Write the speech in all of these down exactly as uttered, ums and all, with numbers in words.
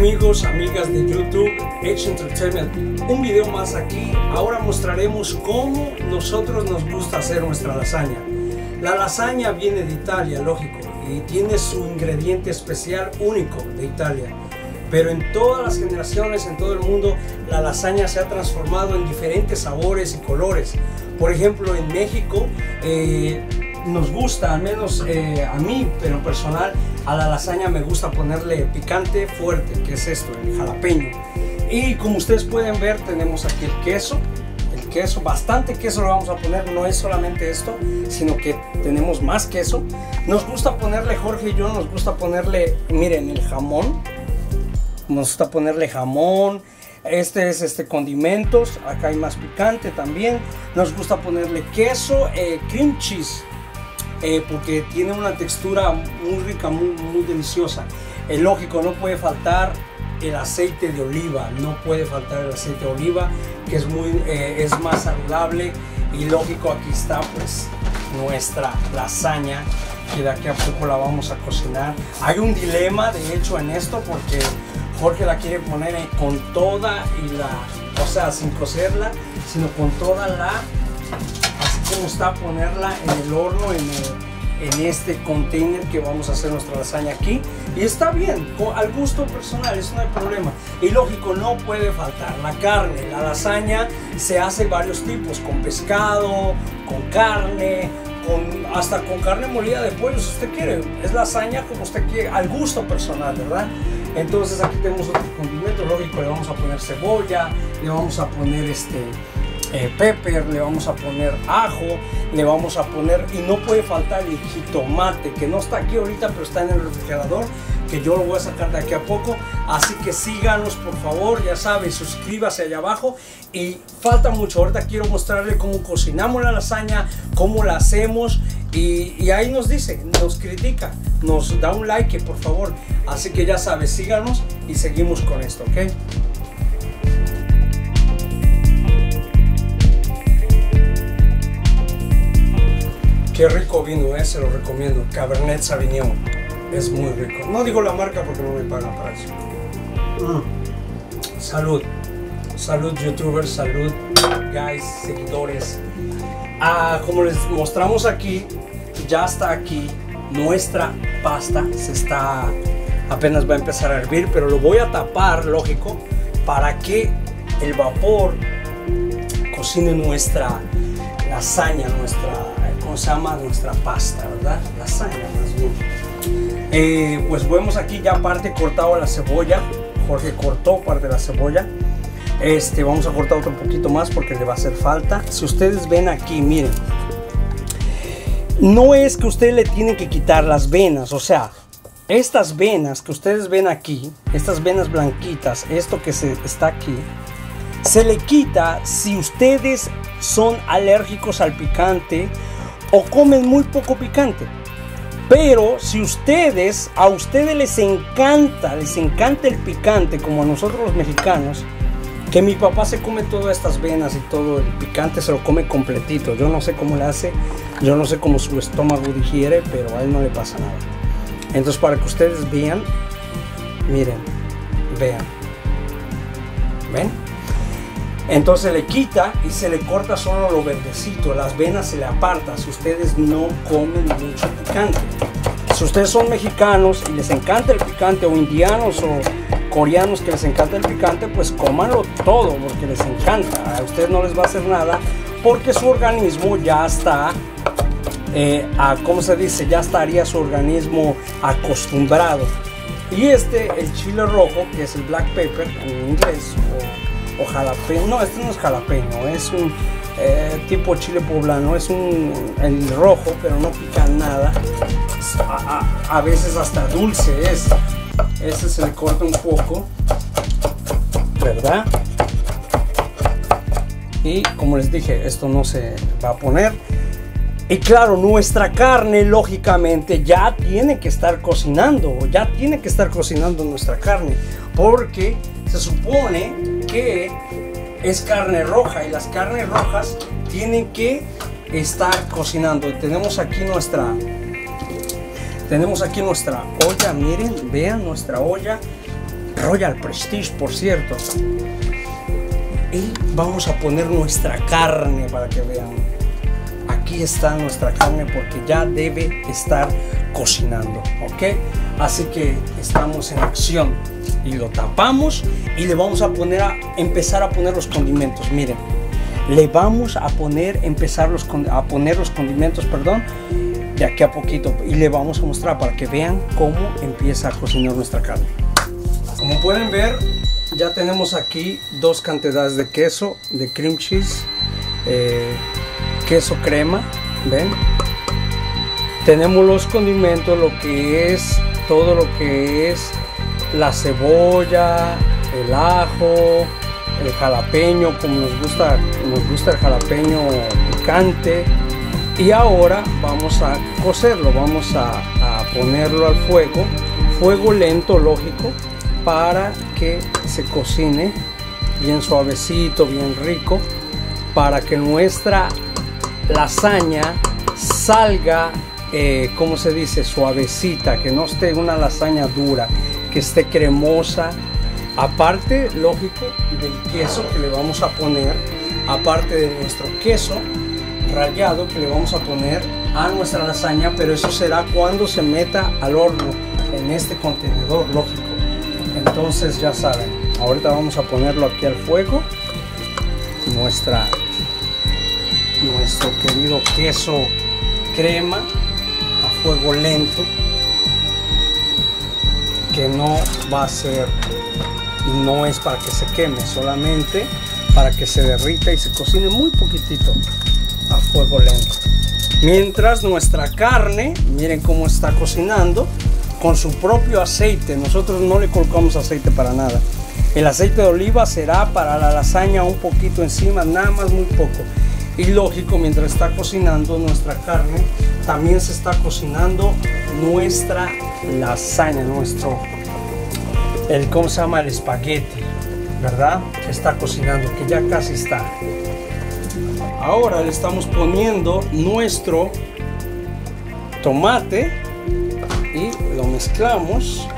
Amigos, amigas de YouTube, H Entertainment, un video más aquí. Ahora mostraremos cómo nosotros nos gusta hacer nuestra lasaña. La lasaña viene de Italia, lógico, y tiene su ingrediente especial único de Italia. Pero en todas las generaciones, en todo el mundo, la lasaña se ha transformado en diferentes sabores y colores. Por ejemplo, en México eh, nos gusta, al menos eh, a mí, pero personal, a la lasaña me gusta ponerle picante fuerte, que es esto, el jalapeño. Y como ustedes pueden ver, tenemos aquí el queso. El queso, bastante queso lo vamos a poner, no es solamente esto, sino que tenemos más queso. Nos gusta ponerle, Jorge y yo, nos gusta ponerle, miren, el jamón. Nos gusta ponerle jamón. Este es este condimentos. Acá hay más picante también. Nos gusta ponerle queso, eh, cream cheese, eh, porque tiene una textura muy rica, muy, muy deliciosa. Es lógico, no puede faltar el aceite de oliva. No puede faltar el aceite de oliva, que es muy, eh, es más saludable. Y lógico, aquí está pues nuestra lasaña, que de aquí a poco la vamos a cocinar. Hay un dilema de hecho en esto, porque Jorge la quiere poner con toda y la, o sea, sin cocerla, sino con toda la, así como está, ponerla en el horno, en, el, en este container que vamos a hacer nuestra lasaña aquí. Y está bien, con, al gusto personal, eso no hay problema. Y lógico, no puede faltar la carne. La lasaña se hace varios tipos, con pescado, con carne, con, hasta con carne molida de pollo, si usted quiere. Es lasaña como usted quiere, al gusto personal, ¿verdad? Entonces aquí tenemos otro condimento, lógico, le vamos a poner cebolla, le vamos a poner este eh, pepper, le vamos a poner ajo, le vamos a poner, y no puede faltar el jitomate, que no está aquí ahorita, pero está en el refrigerador, que yo lo voy a sacar de aquí a poco. Así que síganos por favor, ya saben, suscríbase allá abajo. Y falta mucho, ahorita quiero mostrarle cómo cocinamos la lasaña, cómo la hacemos, y, y ahí nos dice, nos critica, nos da un like por favor. Así que ya sabes, síganos y seguimos con esto, ¿ok? Qué rico vino, ¿eh? Se lo recomiendo, Cabernet Sauvignon. Es muy rico. No digo la marca porque no me pagan para eso. Mm. Salud. Salud, youtubers. Salud, guys, seguidores. Ah, como les mostramos aquí, ya está aquí nuestra pasta. Se está... apenas va a empezar a hervir, pero lo voy a tapar, lógico, para que el vapor cocine nuestra lasaña, nuestra... ¿cómo se llama? Nuestra pasta, ¿verdad? Lasaña, más bien. Eh, pues vemos aquí ya parte cortado la cebolla. Jorge cortó parte de la cebolla. Este, vamos a cortar otro poquito más porque le va a hacer falta. Si ustedes ven aquí, miren, no es que ustedes le tienen que quitar las venas, o sea, estas venas que ustedes ven aquí, estas venas blanquitas, esto que se está aquí, se le quita si ustedes son alérgicos al picante o comen muy poco picante. Pero si ustedes, a ustedes les encanta, les encanta el picante, como a nosotros los mexicanos, que mi papá se come todas estas venas y todo el picante, se lo come completito. Yo no sé cómo le hace, yo no sé cómo su estómago digiere, pero a él no le pasa nada. Entonces, para que ustedes vean, miren, vean, ¿ven? Entonces le quita y se le corta solo lo verdecito, las venas se le apartan si ustedes no comen mucho picante. Si ustedes son mexicanos y les encanta el picante, o indianos o coreanos que les encanta el picante, pues cómanlo todo porque les encanta. A ustedes no les va a hacer nada porque su organismo ya está, eh, a, ¿cómo se dice? Ya estaría su organismo acostumbrado. Y este, el chile rojo, que es el black pepper en inglés, o o jalapeño, no, este no es jalapeño, es un eh, tipo chile poblano, es un el rojo, pero no pica nada, a, a, a veces hasta dulce es, este se le corta un poco, ¿verdad? Y como les dije, esto no se va a poner. Y claro, nuestra carne lógicamente ya tiene que estar cocinando, ya tiene que estar cocinando nuestra carne, porque se supone que es carne roja y las carnes rojas tienen que estar cocinando. Tenemos aquí nuestra tenemos aquí nuestra olla, miren, vean nuestra olla. Royal Prestige, por cierto. Y vamos a poner nuestra carne para que vean. Aquí está nuestra carne porque ya debe estar cocinando, ¿ok? Así que estamos en acción y lo tapamos y le vamos a poner a empezar a poner los condimentos. Miren, le vamos a poner empezar los a poner los condimentos, perdón, de aquí a poquito, y le vamos a mostrar para que vean cómo empieza a cocinar nuestra carne. Como pueden ver, ya tenemos aquí dos cantidades de queso, de cream cheese, eh, queso crema, ven. Tenemos los condimentos, lo que es todo lo que es la cebolla, el ajo, el jalapeño, como nos gusta, nos gusta el jalapeño picante. Y ahora vamos a cocerlo, vamos a, a ponerlo al fuego, fuego lento, lógico, para que se cocine bien suavecito, bien rico, para que nuestra lasaña salga, eh, ¿cómo se dice? Suavecita, que no esté una lasaña dura, que esté cremosa. Aparte, lógico, del queso que le vamos a poner, aparte de nuestro queso rallado que le vamos a poner a nuestra lasaña, pero eso será cuando se meta al horno en este contenedor, lógico. Entonces ya saben, ahorita vamos a ponerlo aquí al fuego, nuestra nuestro querido queso crema a fuego lento, que no va a ser, no es para que se queme, solamente para que se derrita y se cocine muy poquitito a fuego lento. Mientras nuestra carne, miren cómo está cocinando con su propio aceite. Nosotros no le colocamos aceite para nada. El aceite de oliva será para la lasaña un poquito encima, nada más, muy poco. Y lógico, mientras está cocinando nuestra carne, también se está cocinando nuestra lasaña, nuestro, el, ¿cómo se llama? El espagueti, ¿verdad? Se está cocinando, que ya casi está. Ahora le estamos poniendo nuestro tomate y lo mezclamos.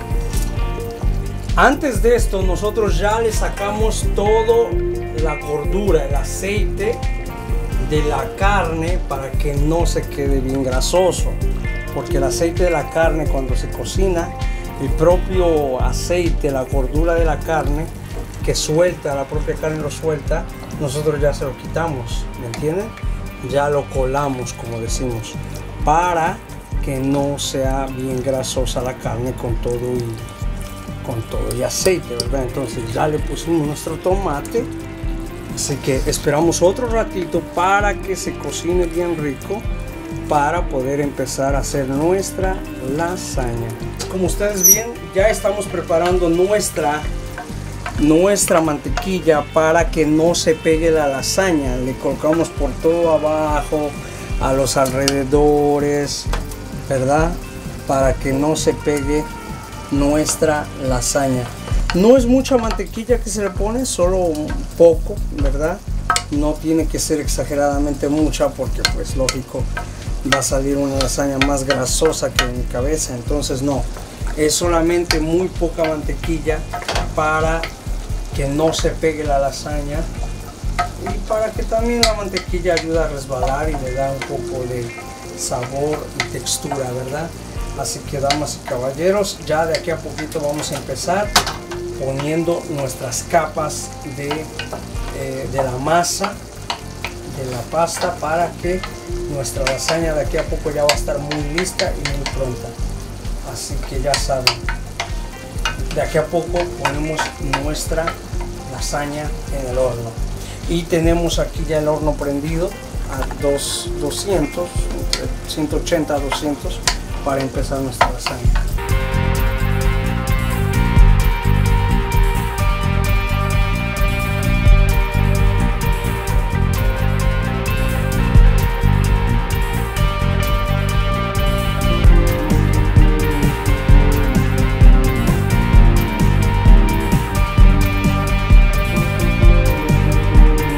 Antes de esto, nosotros ya le sacamos toda la gordura, el aceite de la carne, para que no se quede bien grasoso, porque el aceite de la carne, cuando se cocina, el propio aceite, la gordura de la carne que suelta, la propia carne lo suelta, nosotros ya se lo quitamos, ¿me entienden? Ya lo colamos, como decimos, para que no sea bien grasosa la carne con todo y con todo y aceite, ¿verdad? Entonces ya le pusimos nuestro tomate, así que esperamos otro ratito para que se cocine bien rico, para poder empezar a hacer nuestra lasaña. Como ustedes ven, ya estamos preparando nuestra nuestra mantequilla para que no se pegue la lasaña. Le colocamos por todo abajo, a los alrededores, ¿verdad? Para que no se pegue nuestra lasaña. No es mucha mantequilla que se le pone, solo un poco, ¿verdad? No tiene que ser exageradamente mucha, porque pues lógico va a salir una lasaña más grasosa que en mi cabeza. Entonces no, es solamente muy poca mantequilla para que no se pegue la lasaña, y para que también la mantequilla ayuda a resbalar y le da un poco de sabor y textura, ¿verdad? Así que, damas y caballeros, ya de aquí a poquito vamos a empezar poniendo nuestras capas de, eh, de la masa, de la pasta, para que nuestra lasaña de aquí a poco ya va a estar muy lista y muy pronta. Así que ya saben, de aquí a poco ponemos nuestra lasaña en el horno, y tenemos aquí ya el horno prendido a doscientos, ciento ochenta a doscientos, para empezar nuestra lasaña.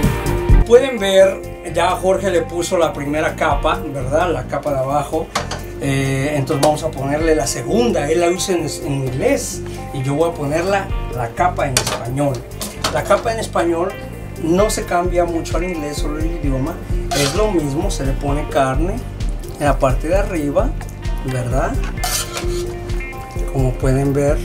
Pueden ver, ya Jorge le puso la primera capa, ¿verdad? La capa de abajo. Eh, entonces vamos a ponerle la segunda. Él la usa en, en inglés y yo voy a ponerla la capa en español. La capa en español no se cambia mucho al inglés, solo el idioma. Es lo mismo, se le pone carne en la parte de arriba, ¿verdad? Como pueden ver.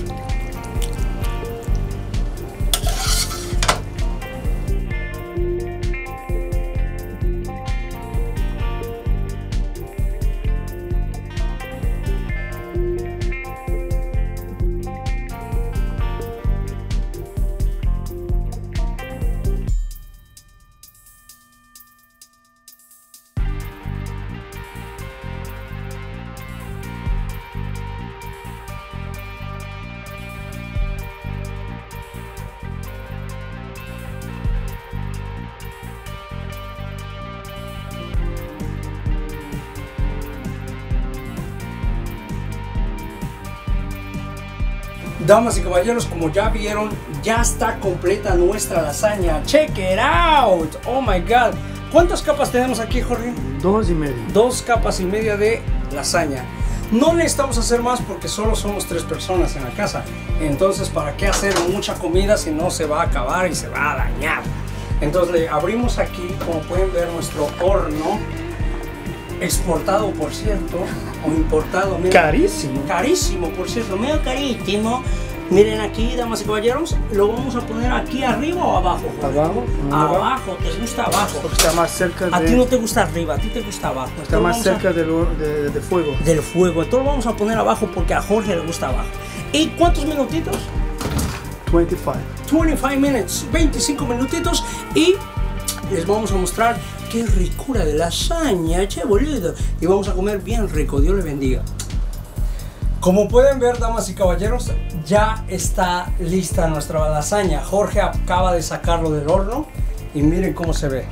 Damas y caballeros, como ya vieron, ya está completa nuestra lasaña. Check it out. Oh my god. ¿Cuántas capas tenemos aquí, Jorge? Dos y media. Dos capas y media de lasaña. No necesitamos hacer más porque solo somos tres personas en la casa. Entonces, ¿para qué hacer mucha comida si no se va a acabar y se va a dañar? Entonces le abrimos aquí, como pueden ver, nuestro horno. Exportado, por cierto, o importado. Miren, carísimo. Carísimo, por cierto, medio carísimo. Miren aquí, damas y caballeros, lo vamos a poner aquí arriba o abajo. Jorge? Abajo. Abajo, ¿te gusta abajo? Porque está más cerca de... A ti no te gusta arriba, a ti te gusta abajo. Está Entonces más cerca a... del de, de fuego. Del fuego. Entonces lo vamos a poner abajo porque a Jorge le gusta abajo. ¿Y cuántos minutitos? veinticinco. veinticinco minutos, veinticinco minutitos y les vamos a mostrar qué ricura de lasaña, che boludo. Y vamos a comer bien rico, Dios les bendiga. Como pueden ver, damas y caballeros, ya está lista nuestra lasaña. Jorge acaba de sacarlo del horno y miren cómo se ve.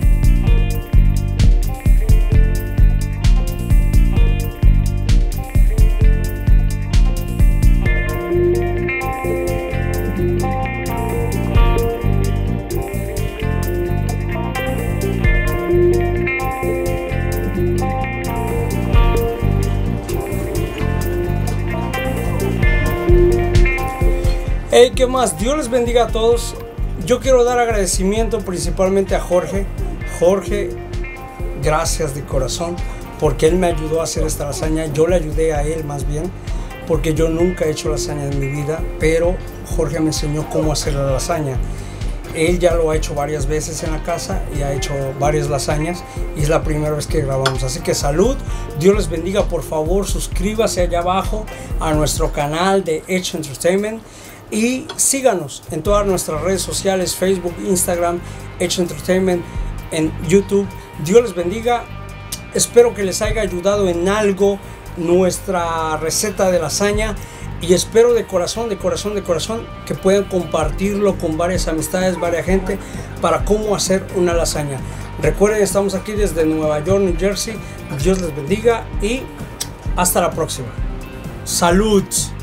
Hey, ¿qué más? Dios les bendiga a todos. Yo quiero dar agradecimiento principalmente a Jorge. Jorge, gracias de corazón, porque él me ayudó a hacer esta lasaña. Yo le ayudé a él más bien, porque yo nunca he hecho lasaña en mi vida, pero Jorge me enseñó cómo hacer la lasaña. Él ya lo ha hecho varias veces en la casa y ha hecho varias lasañas y es la primera vez que grabamos. Así que salud, Dios les bendiga. Por favor, suscríbase allá abajo a nuestro canal de Edge Entertainment. Y síganos en todas nuestras redes sociales, Facebook, Instagram, Edge Entertainment, en YouTube. Dios les bendiga. Espero que les haya ayudado en algo nuestra receta de lasaña. Y espero de corazón, de corazón, de corazón que puedan compartirlo con varias amistades, varias gente, para cómo hacer una lasaña. Recuerden, estamos aquí desde Nueva York, New Jersey. Dios les bendiga y hasta la próxima. ¡Salud!